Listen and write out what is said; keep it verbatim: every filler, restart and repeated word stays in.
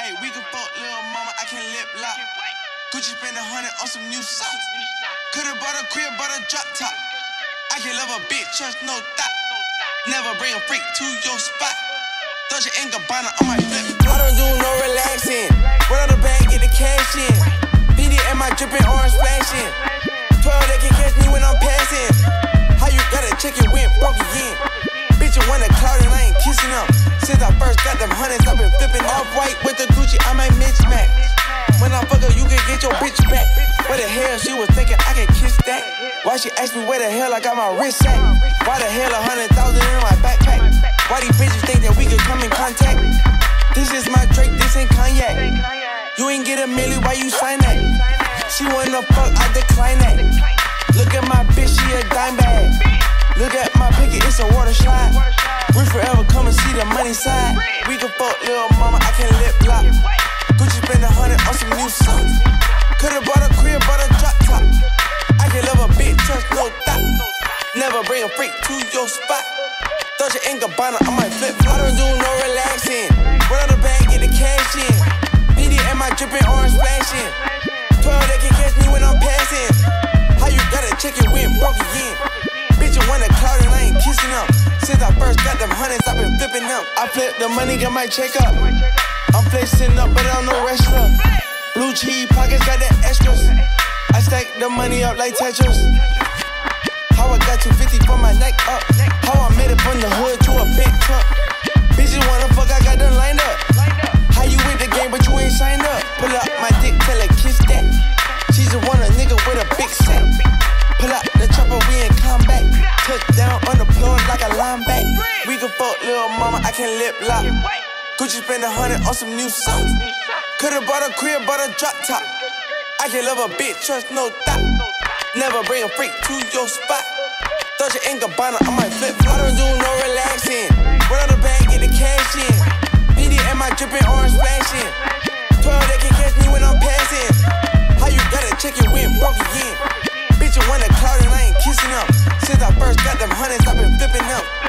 Hey, we can fuck little mama, I can lip lock. Gucci spend a hundred on some new socks. Could've bought a crib, bought a drop top. I can love a bitch, trust no thought. Never bring a freak to your spot. Thought you ain't Gabbana on my flip. I don't do no relaxing. Run out the bag, get the cash in. B D and my drippin' orange splashing. twelve, they can catch me when I'm passing. How you gotta check it, went broke again. Bitch, you wanna cloud and I ain't kissing them. Since I first got them hundreds, I've been flipping off-white with the Gucci, I might mismatch. When I fuck her, you can get your bitch back. Where the hell she was thinking I can kiss that? Why she asked me where the hell I got my wrist at? Why the hell a hundred thousand in my backpack? Why these bitches think that we could come in contact? This is my Drake, this ain't cognac. You ain't get a milli, why you sign that? She wanna fuck, I decline that. Look at my bitch, she a dime bag. Look at my picket, it's a water slide. We forever come and see the money side. We can fuck little mama, I can lip lock. Gucci spend a hundred on some new socks. Could've bought a crib, bought a drop top. I can love a bitch, trust no thought. Never bring a freak to your spot. Thought you ain't Gabbana on my flip. I don't do no relaxing. Run out the bag, get the cash in. B D and my drippin' orange splashing. twelve, they can catch me when I'm passing. How you gotta check it, went broke again. Bitch, you wanna cloud and I ain't kissing them. Since I first got them hundreds, I've been flipping them. I flip the money, got my check up. I'm flexing up, but I'm no wrestler. Blue cheese pockets got the extras. I stack the money up like Tetris. How I got two fifty from my neck up. How I made it from the hood to a big truck. Bitches wanna fuck, I got them lined up. How you with the game, but you ain't signed up? Pull up my dick, tell her kiss that. She just want a nigga with a big sack. Pull out the chopper, we in combat. Touchdown on the floor like a lineback. We can fuck little mama, I can lip lock. Gucci spend a hundred on some new socks. Could've bought a crib, bought a drop top. I can love a bitch, trust no thought. Never bring a freak to your spot. Thought you ain't Gabbana on my flip. I don't do no relaxing. Run out the bag, get the cash in. B D and my drippin' orange splashing. twelve, they can catch me when I'm passing. How you gotta check it, went broke again. Bitch, you wanna cloud and I ain't kissing them. Since I first got them hundreds, I've been flipping them.